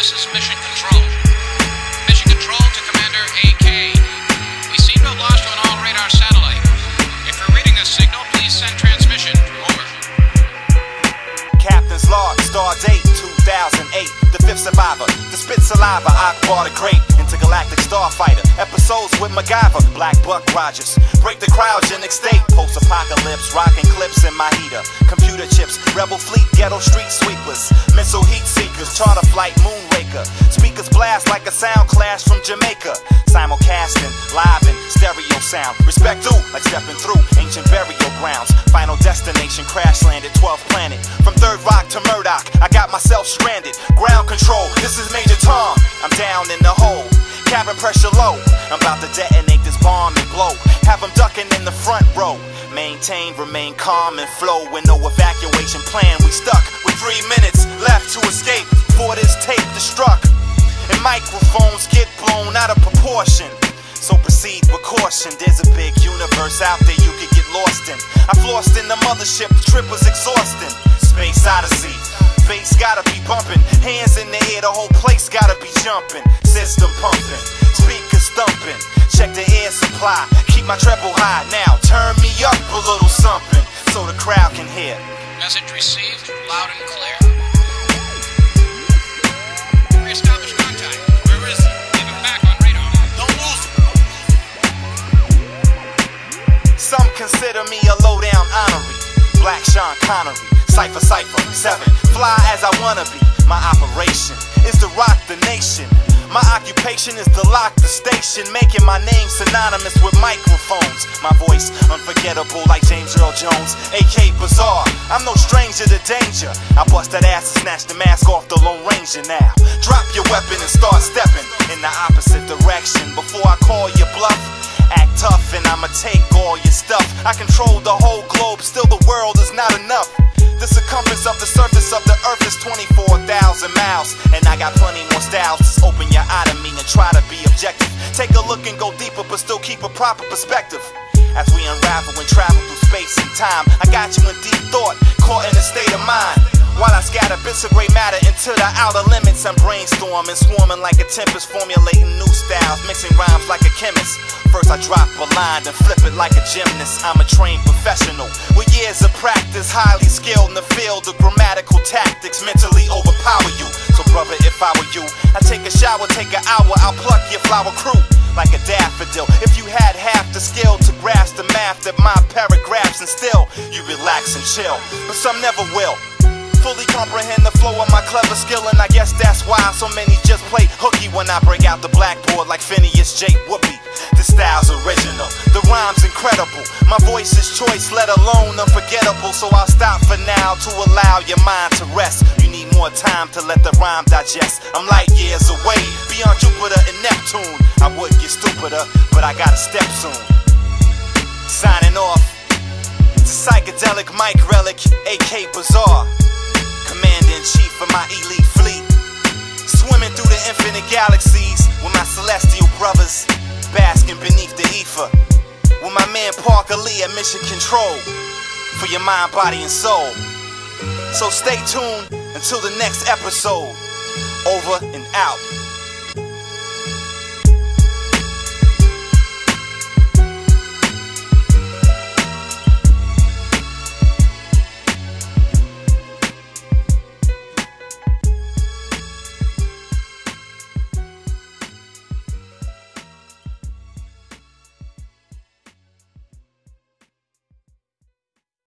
This is Mission Control. Mission Control to Commander AK. We seem to have lost you on all radar satellite. If you're reading this signal, please send transmission. Over. Captain's log, star date 2008. The fifth survivor, the spit saliva, Akbar the Great, intergalactic starfighter. Episodes with MacGyver, Black Buck Rogers. Break the cryogenic state, post-apocalypse, rocking clips in my heater. Computer chips, rebel fleet, ghetto street sweepers. Missile heat seekers, charter flight, moonraker. Speakers blast like a sound clash from Jamaica. Simulcasting, live in stereo sound. Respect due, like stepping through ancient burial grounds. Final destination, crash landed, 12th planet. From Third Rock to Murdoch, I got myself stranded. Ground control, this is Major Tom. I'm down in the hole, cabin pressure low. I'm about to detonate this bomb and blow. Have them ducking in the front row. Maintain, remain calm and flow. With no evacuation plan, we stuck with 3 minutes left to escape before this tape destruct. And microphones get blown out of proportion. So proceed with caution. There's a big universe out there you could get lost in. I flossed in the mothership, the trip was exhausting. Space Odyssey, bass gotta be bumping. Hands in the air, the whole place gotta be jumping. System pumping, speakers thumping. Check the air supply, keep my treble high. Now turn me up a little something so the crowd can hear. Message received, loud and clear. Reestablish contact. Where is he? Leave him back on radar. Don't lose him. Some consider me a low-down honorary. Black Sean Connery, Cypher 7. Fly as I wanna be. My operation is to rock the nation. My occupation is to lock the station, making my name synonymous with microphones. My voice unforgettable like James Earl Jones, AK Bizarre. I'm no stranger to danger. I bust that ass and snatch the mask off the Lone Ranger now. Drop your weapon and start stepping in the opposite direction. Before I call your bluff, act tough and I'ma take all your stuff. I control the whole globe, still the world is not enough. The circumference of the surface of the earth is 24,000 miles. And I got plenty more styles. Just open your eye to me and try to be objective. Take a look and go deeper, but still keep a proper perspective. As we unravel and travel through space and time, I got you in deep thought, caught in a state of mind. While I scatter bits of gray matter into the outer limits, I'm brainstorming, swarming like a tempest, formulating new styles, mixing rhymes like a chemist. First I drop a line, then flip it like a gymnast. I'm a trained professional with years of practice, highly skilled in the field of grammatical tactics, mentally overpower you. So brother, if I were you, I'd take a shower, take an hour, I'll pluck your flower crew like a daffodil. If you had half the skill to grasp the math that my paragraphs instill, you relax and chill, but some never will fully comprehend the flow of my clever skill. And I guess that's why so many just play hooky when I break out the blackboard like Phineas J. Whoopi. This style's original, the rhyme's incredible. My voice is choice, let alone unforgettable. So I'll stop for now to allow your mind to rest. You need more time to let the rhyme digest. I'm light years away, beyond Jupiter and Neptune. I would get stupider, but I gotta step soon. Signing off, it's a psychedelic mic relic, AK Bizarre, Commander-in-Chief of my elite fleet. Swimming through the infinite galaxies with my celestial brothers, basking beneath the ether. With my man Parker Lee at Mission Control, for your mind, body, and soul. So stay tuned until the next episode. Over and out.